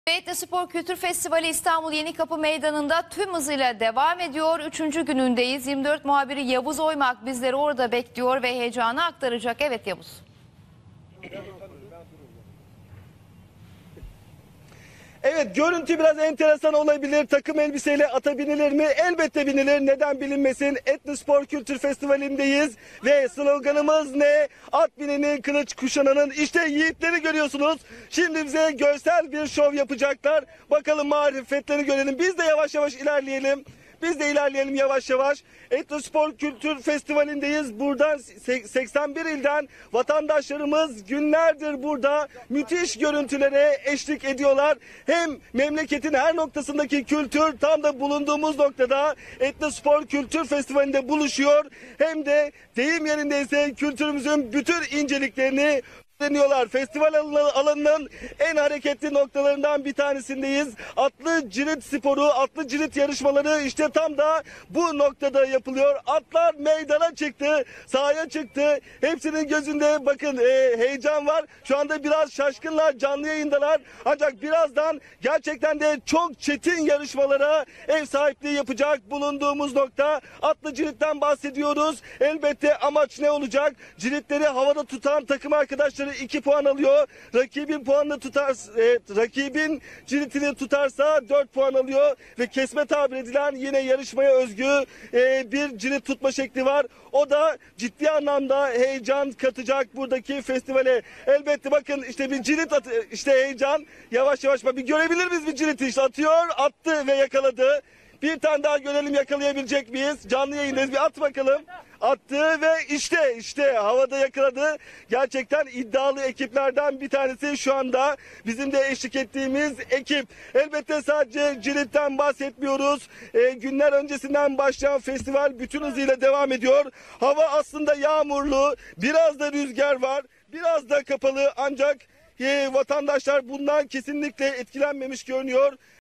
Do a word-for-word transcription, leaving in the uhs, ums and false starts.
Beyitli Spor Kültür Festivali İstanbul Yenikapı Meydanı'nda tüm hızıyla devam ediyor. Üçüncü günündeyiz. yirmi dört muhabiri Yavuz Oymak bizleri orada bekliyor ve heyecanı aktaracak. Evet Yavuz. Evet, görüntü biraz enteresan olabilir. Takım elbiseyle ata binilir mi? Elbette binilir. Neden bilinmesin? Etli Spor Kültür Festivali'ndeyiz ve sloganımız ne? At binenin, kılıç kuşananın. İşte yiğitleri görüyorsunuz. Şimdi bize görsel bir şov yapacaklar. Bakalım marifetlerini görelim. Biz de yavaş yavaş ilerleyelim. Biz de ilerleyelim yavaş yavaş. Etli Spor Kültür Festivali'ndeyiz. Buradan seksen bir ilden vatandaşlarımız günlerdir burada müthiş görüntülere eşlik ediyorlar. Hem memleketin her noktasındaki kültür tam da bulunduğumuz noktada Etli Spor Kültür Festivali'nde buluşuyor. Hem de deyim yerindeyse kültürümüzün bütün inceliklerini deniyorlar. Festival alanının en hareketli noktalarından bir tanesindeyiz. Atlı cirit sporu, atlı cirit yarışmaları işte tam da bu noktada yapılıyor. Atlar meydana çıktı, sahaya çıktı. Hepsinin gözünde bakın e, heyecan var. Şu anda biraz şaşkınlar, canlı yayındalar. Ancak birazdan gerçekten de çok çetin yarışmalara ev sahipliği yapacak bulunduğumuz nokta. Atlı ciritten bahsediyoruz. Elbette amaç ne olacak? Ciritleri havada tutan takım arkadaşları iki puan alıyor. Rakibin puanını tutar, e, rakibin ciritini tutarsa dört puan alıyor ve kesme tabir edilen yine yarışmaya özgü e, bir cirit tutma şekli var. O da ciddi anlamda heyecan katacak buradaki festivale. Elbette bakın işte bir cirit atı, işte heyecan yavaş yavaş bak bir görebilir miyiz bir ciriti işte atıyor, attı ve yakaladı. Bir tane daha görelim yakalayabilecek miyiz? Canlı yayındayız bir at bakalım. Attı ve işte işte havada yakaladı. Gerçekten iddialı ekiplerden bir tanesi şu anda bizim de eşlik ettiğimiz ekip. Elbette sadece ciritten bahsetmiyoruz. E, günler öncesinden başlayan festival bütün hızıyla devam ediyor. Hava aslında yağmurlu, biraz da rüzgar var, biraz da kapalı ancak e, vatandaşlar bundan kesinlikle etkilenmemiş görünüyor.